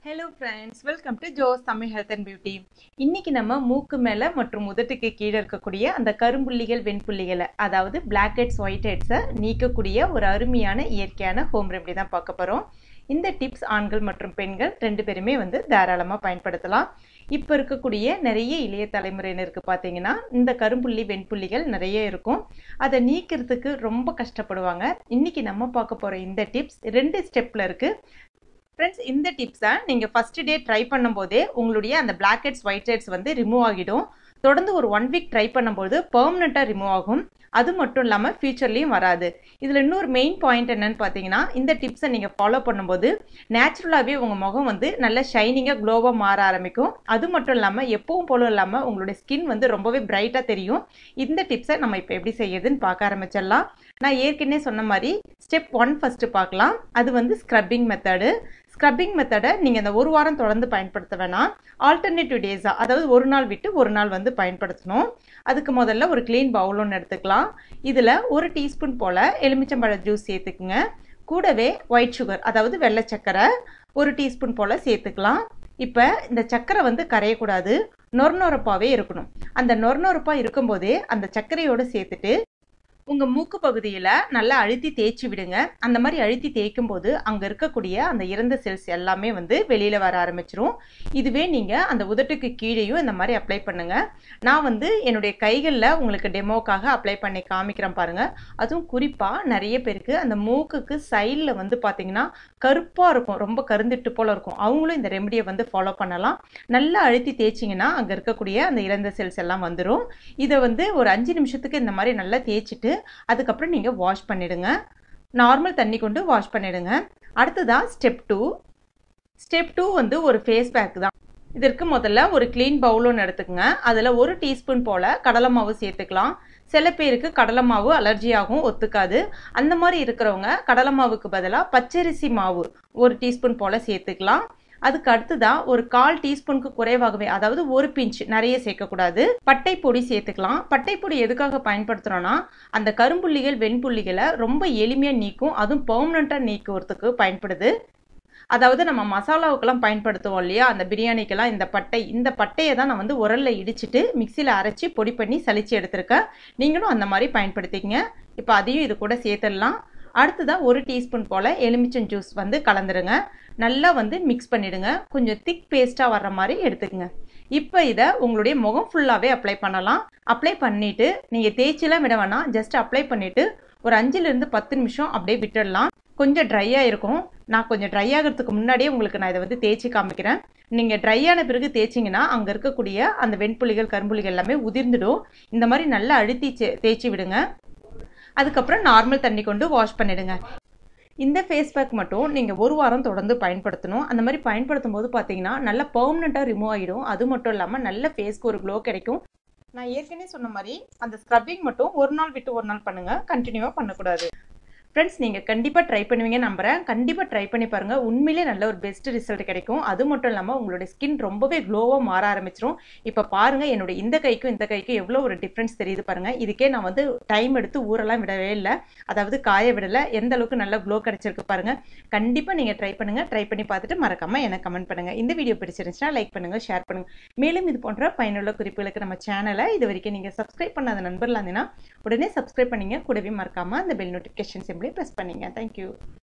Hello friends, welcome to Joe's Tamil Health and Beauty. இன்னைக்கு நம்ம மூக்கு மேல மற்றும் உதட்டுக்கு கீழே இருக்கக்கூடிய அந்த கரும்புள்ளிகள் வெண்புள்ளிகளை அதாவது black heads white heads நீக்கக்கூடிய ஒரு அருமையான இயற்கையான ஹோம் ரெமெடி தான் பார்க்க போறோம். இந்த டிப்ஸ் ஆண்கள் மற்றும் பெண்கள் ரெண்டு பேருமே தாராளமா பயன்படுத்தலாம். இப்ப இருக்கக்கூடிய நிறைய இளைய தலைமுறையினருக்கு பாத்தீங்கன்னா இந்த கரும்புள்ளி வெண்புள்ளிகள் நிறைய இருக்கும். அதை நீக்கிறதுக்கு ரொம்ப கஷ்டப்படுவாங்க. இன்னைக்கு நம்ம பார்க்க போற இந்த டிப்ஸ் ரெண்டு ஸ்டெப்ல இருக்கு. Friends, இந்த டிப்ஸை நீங்க ஃபர்ஸ்ட் டே ட்ரை பண்ணும்போதே உங்களுடைய அந்த black heads white heads remove ஆகிடும். தொடர்ந்து ஒரு 1 வீக் ட்ரை பண்ணும்போது பெர்மனண்டா ரிமூவ் ஆகும். அது மட்டும் இல்லாம ஃபியூச்சர்லயும் வராது. இதுல இன்னொரு மெயின் பாயிண்ட் என்னன்னு பாத்தீங்கன்னா இந்த டிப்ஸை நீங்க ஃபாலோ பண்ணும்போது நேச்சுரலாவே உங்க முகம் நல்ல ஷைனிங்கா க்ளோவா மாற ஆரம்பிக்கும். அது மட்டும் இல்லாம எப்பவும் போல இல்லாம உங்களுடைய ஸ்கின் ரொம்பவே பிரைட்டா தெரியும். இந்த டிப்ஸை நம்ம இப்ப எப்படி செய்யறதுன்னு பார்க்க ஆரம்பிச்சிடலாம். நான் ஏற்கனவே சொன்ன மாதிரி ஸ்டெப் 1 ஃபர்ஸ்ட் பார்க்கலாம். அது ஸ்க்ரப்பிங் மெத்தடு. ஸ்க்ரப்பிங் மெத்தடை நீங்க இந்த ஒரு வாரம் தொடர்ந்து பயன்படுத்த வேணாம். ஆல்டர்னேட்டிவ் டேஸா அதாவது ஒரு நாள் விட்டு ஒரு நாள் பயன்படுத்தணும். அதுக்கு முதல்ல ஒரு கிளீன் பவுல் ஒன்று எடுத்துக்கலாம். இதுல 1 டீஸ்பூன் போல எலுமிச்சம்பழ ஜூஸ் சேர்த்துக்குங்க. கூடவே ஒயிட் சுகர் அதாவது வெள்ளை சக்கரை 1 டீஸ்பூன் போல சேர்த்துக்கலாம். இப்ப இந்த சக்கரை கரையக்கூடாது, நொறுநொறுப்பாவே இருக்கணும். அந்த நொறுநொறுப்பா இருக்கும்போதே அந்த சர்க்கரையோட சேர்த்துட்டு உங்க மூக்கு பகுதியில நல்லா அழுத்தி தேய்ச்சி விடுங்க. அந்த மாதிரி அழுத்தி தேய்க்கும் போது அங்க இருக்கக்கூடிய அந்த இறந்த செல்ஸ் எல்லாமே வெளியில வர ஆரம்பிச்சிரும். இதுவே நீங்க அந்த உதட்டுக்கு கீழேயும் இந்த மாதிரி அப்ளை பண்ணுங்க. நான் என்னுடைய கைகள்ல உங்களுக்கு டெமோக்காக அப்ளை பண்ணி காமிக்கிறேன் பாருங்க. அதுவும் குறிப்பா நிறைய பேருக்கு அந்த மூக்குக்கு சைட்ல பாத்தீங்கன்னா கருப்பா இருக்கும், ரொம்ப கருந்திட்டு போல இருக்கும். அவங்களும் இந்த ரெமடியை ஃபாலோ பண்ணலாம். நல்லா அழுத்தி தேய்ச்சிங்கன்னா அங்க இருக்கக்கூடிய அந்த இறந்த செல்ஸ் எல்லாம் வந்துடும். இதை ஒரு 5 நிமிஷத்துக்கு இந்த மாதிரி நல்லா தேய்ச்சிட்டு அதுக்கப்புறம் நீங்க வாஷ் பண்ணிடுங்க. நார்மல் தண்ணி கொண்டு வாஷ் பண்ணிடுங்க. அடுத்ததான் ஸ்டெப் 2. ஸ்டெப் 2 ஒரு ஃபேஸ் பேக் தான். இதற்கு முதல்ல ஒரு கிளீன் பவுல் ஒன்று எடுத்துக்கங்க. அதுல 1 டீஸ்பூன் போல கடலை மாவு சேர்த்துக்கலாம். சில பேருக்கு கடலை மாவு அலர்ஜியாகவும் ஒத்துக்காது. அந்த மாதிரி இருக்கிறவங்க கடலை மாவுக்கு பதிலாக பச்சரிசி மாவு 1 டீஸ்பூன் போல சேர்த்துக்கலாம். அதுக்கு அடுத்துதான் ஒரு 1/4 டீஸ்பூனுக்கு குறைவாகவே அதாவது 1 பிஞ்ச், நிறைய சேர்க்கக்கூடாது, பட்டை பொடி சேர்த்துக்கலாம். பட்டை பொடி எதுக்காக பயன்படுத்துறோம்னா அந்த கரும்புள்ளிகள் வெண்புள்ளிகளை ரொம்ப எளிமையா நீக்கும். அதுவும் பெர்மனண்டா நீக்குறதுக்கு பயன்படுது. அதாவது நம்ம மசாலாவுக்கெல்லாம் பயன்படுத்துவோம் இல்லையா, அந்த பிரியாணிக்கெல்லாம் இந்த பட்டையை தான் நான் உரல்ல இடிச்சிட்டு மிக்சியில அரைச்சி பொடி பண்ணி சலிச்சு எடுத்திருக்கேன். நீங்களும் அந்த மாதிரி பயன்படுத்திக்கங்க. இப்போ அதையும் இது கூட சேர்த்துடலாம். அடுத்ததான் 1 டீஸ்பூன் போல எலுமிச்சம் ஜூஸ் கலந்துருங்க. நல்லா மிக்ஸ் பண்ணிடுங்க. கொஞ்சம் திக் பேஸ்டா வர்ற மாதிரி எடுத்துக்கங்க. இப்போ இதை உங்களுடைய முகம் ஃபுல்லாவே அப்ளை பண்ணலாம். அப்ளை பண்ணிட்டு நீங்க தேய்ச்சிலாம் விட வேணாம், ஜஸ்ட் அப்ளை பண்ணிட்டு ஒரு 5லிருந்து 10 நிமிஷம் அப்படியே விட்டுடலாம். கொஞ்சம் ட்ரையா இருக்கும். நான் கொஞ்சம் ட்ரை ஆகிறதுக்கு முன்னாடியே உங்களுக்கு நான் இதை தேய்ச்சி காமிக்கிறேன். நீங்க ட்ரை ஆன பிறகு தேய்ச்சிங்கன்னா அங்க இருக்கக்கூடிய அந்த வெண்புள்ளிகள் கரும்புள்ளிகள் எல்லாமே உதிர்ந்துடும். இந்த மாதிரி நல்லா அழுத்தி தேய்ச்சி விடுங்க. அதுக்கப்புறம் நார்மல் தண்ணி கொண்டு வாஷ் பண்ணிடுங்க. இந்த ஃபேஸ் பேக் மட்டும் நீங்க ஒரு வாரம் தொடர்ந்து பயன்படுத்தணும். அந்த மாதிரி பயன்படுத்தும் போது பாத்தீங்கன்னா நல்லா பெர்மனண்டா ரிமூவ் ஆயிடும். அது மட்டும் இல்லாம நல்ல ஃபேஸ்க்கு ஒரு க்ளோ கிடைக்கும். நான் ஏற்கனவே சொன்ன மாதிரி அந்த ஸ்க்ரப்பிங் மட்டும் ஒரு நாள் விட்டு ஒரு நாள் பண்ணுங்க, கண்டினியூவா பண்ணக்கூடாது. ஃப்ரெண்ட்ஸ், நீங்க கண்டிப்பா ட்ரை பண்ணுவீங்க நம்புறேன். கண்டிப்பா ட்ரை பண்ணி பாருங்க. உண்மையிலே நல்ல ஒரு பெஸ்ட் ரிசல்ட் கிடைக்கும். அது மட்டும் இல்லாம உங்களுடைய ஸ்கின் ரொம்பவே க்ளோவா மாற ஆரம்பிச்சிரும். இப்ப பாருங்க என்னுடைய இந்த கைக்கும் எவ்வளவு ஒரு டிஃபரன்ஸ் தெரியுது பாருங்க. இதுக்கே நான் டைம் எடுத்து ஊரெல்லாம் விடவே இல்லை, அதாவது காய விடல. எந்த அளவுக்கு நல்ல க்ளோ கிடைச்சிருக்கு பாருங்க. கண்டிப்பா நீங்க ட்ரை பண்ணுங்க. ட்ரை பண்ணி பார்த்துட்டு மறக்காம எனக்கு கமெண்ட் பண்ணுங்க. இந்த வீடியோ பிடிச்சிருந்துச்சுன்னா லைக் பண்ணுங்க, ஷேர் பண்ணுங்க. மேலும் இது போன்ற பயனுள்ள குறிப்புகளுக்கு நம்ம சேனலை இது வரைக்கும் நீங்க சப்ஸ்கிரைப் பண்ணாத நண்பர்களா இருந்தீங்கன்னா உடனே சப்ஸ்கிரைப் பண்ணீங்க. கூடவே மறக்காம அந்த பெல் நோட்டிபிகேஷன் சிம்பிளி பிரஸ் பண்ணீங்க. தேங்க்யூ.